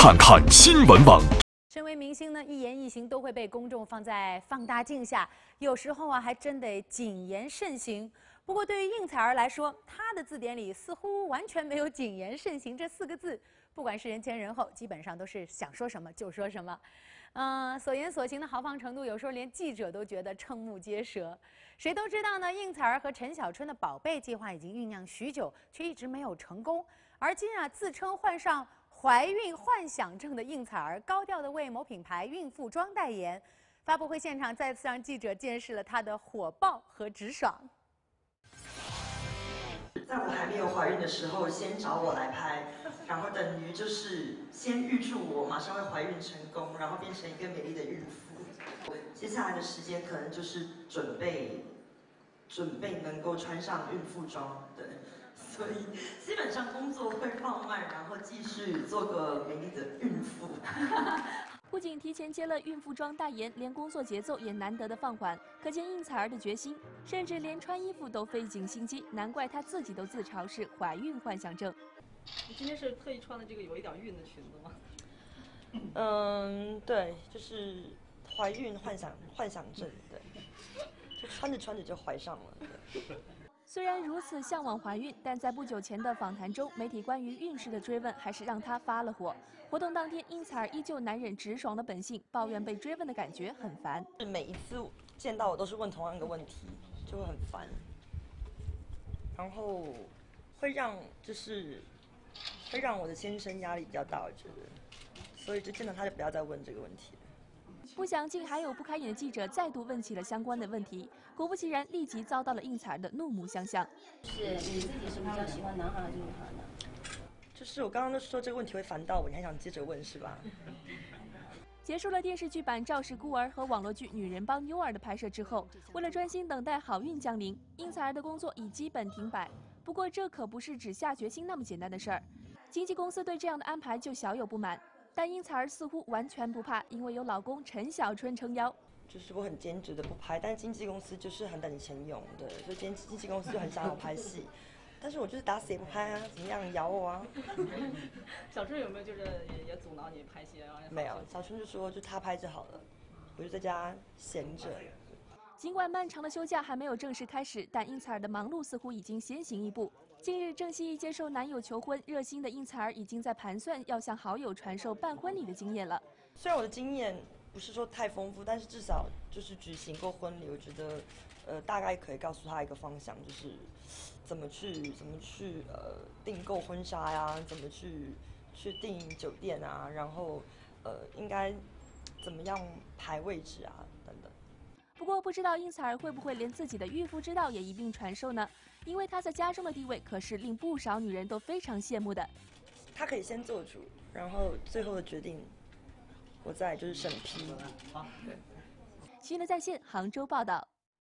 看看新闻网。 身为明星呢，一言一行都会被公众放在放大镜下，有时候啊，还真得谨言慎行。不过，对于应采儿来说，她的字典里似乎完全没有“谨言慎行”这4个字。不管是人前人后，基本上都是想说什么就说什么。所言所行的豪放程度，有时候连记者都觉得瞠目结舌。谁都知道呢，应采儿和陈小春的宝贝计划已经酝酿许久，却一直没有成功。而今啊，自称患上怀孕幻想症的应采儿高调地为某品牌孕妇装代言，发布会现场再次让记者见识了她的火爆和直爽。 在我还没有怀孕的时候，先找我来拍，然后等于就是先预祝我马上会怀孕成功，然后变成一个美丽的孕妇。接下来的时间可能就是准备能够穿上孕妇装，对。所以基本上工作会放慢，然后继续做个美丽的孕妇。 不仅提前接了孕妇装代言，连工作节奏也难得的放缓，可见应采儿的决心，甚至连穿衣服都费尽心机，难怪她自己都自嘲是怀孕幻想症。 你今天是特意穿的这个有一点孕的裙子吗？ 对，就是怀孕幻想症，对，就穿着穿着就怀上了。 虽然如此向往怀孕，但在不久前的访谈中，媒体关于孕事的追问还是让她发了火。活动当天，应采儿依旧难忍直爽的本性，抱怨被追问的感觉很烦。 每一次见到我都是问同样一个问题，就会很烦，然后会让我的先生压力比较大，我觉得，所以就见到他就不要再问这个问题。 不想竟还有不开眼的记者再度问起了相关的问题，果不其然，立即遭到了应采儿的怒目相向。 是你自己是比较喜欢男孩还是女孩呢？ 就是我刚刚都说这个问题会烦到我，你还想接着问是吧？ 结束了电视剧版《赵氏孤儿》和网络剧《女人帮优儿》的拍摄之后，为了专心等待好运降临，应采儿的工作已基本停摆。不过这可不是只下决心那么简单的事儿，经纪公司对这样的安排就小有不满。但应采儿似乎完全不怕，因为有老公陈小春撑腰。 就是我很坚决的不拍，但经纪公司就是很等钱用的，所以经纪公司就很想让我拍戏，但是我就是打死也不拍啊，怎么样咬我啊？ 小春有没有就是也阻挠你拍戏啊？ 没有，小春就说就他拍就好了，我就在家闲着。 尽管漫长的休假还没有正式开始，但应采儿的忙碌似乎已经先行一步。近日，郑希怡接受男友求婚，热心的应采儿已经在盘算要向好友传授办婚礼的经验了。 虽然我的经验不是说太丰富，但是至少就是举行过婚礼，我觉得大概可以告诉他一个方向，就是怎么去订购婚纱呀，怎么去订酒店啊，然后应该怎么样排位置啊等等。 不过不知道应采儿会不会连自己的御夫之道也一并传授呢？因为她在家中的地位可是令不少女人都非常羡慕的。 她可以先做主，然后最后的决定我再就是审批。 新闻在线杭州报道。